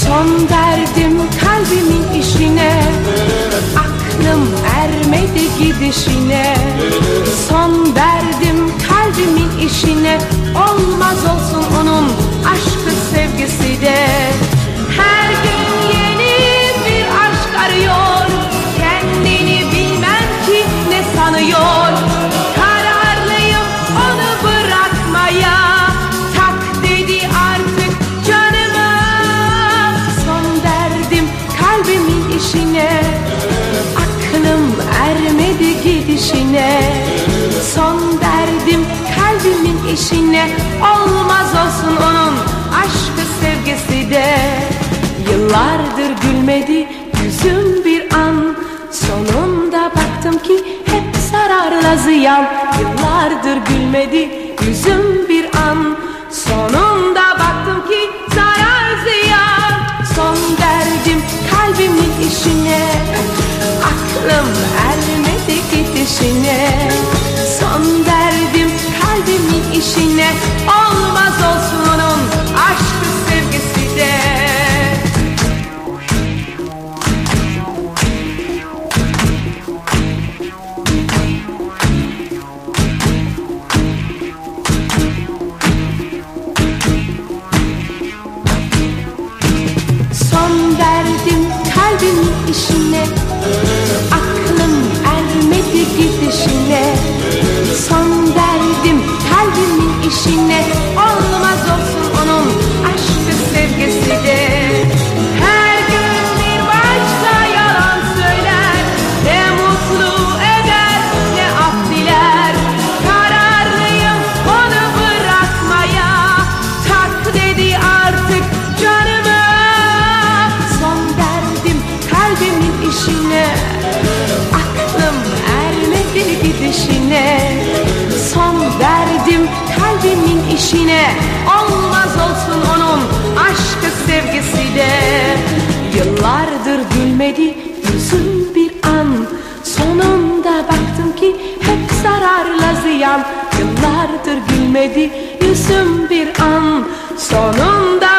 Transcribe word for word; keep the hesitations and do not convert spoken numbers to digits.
Son verdim kalbimin işine, aklım ermedi gidişine. Son verdim kalbimin işine, olmaz olsun onun aşkı sevgisi de. Her gün yeni bir aşk arıyor, kendini bilmem ki ne sanıyor. Kararlıyım onu bırakmaya, tak dedi artık canıma. Son verdim kalbimin işine, aklım ermedi gidişine. Son verdim kalbimin işine, olmaz olsun onun aşkı sevgisi de. Yıllardır gülmedi yüzüm bir an, sonunda baktım ki hep zararla ziyan. Yıllardır gülmedi yüzüm bir an, sonunda baktım ki zarar ziyan. Son verdim kalbimin işine, aklım ermedi gidişine. Son verdim kalbimin işine, olmaz olsun onun aşkı sevgisi de. Son verdim kalbimin işine, aklım ermedi gidişine. Son verdim kalbimin işine, olmaz olsun onun aşkı sevgisi de. Her gün bir başka yalan söyler, ne mutlu eder ne af diler. Kararlıyım onu bırakmaya, tak dedi artık canıma. Son verdim kalbimin işine, aklım ermedi gidişine. Son verdim kalbimin işine, olmaz olsun onun aşkı sevgisi de. Yıllardır gülmedi yüzüm bir an, sonunda baktım ki hep zararla ziyan. Yıllardır gülmedi yüzüm bir an, sonunda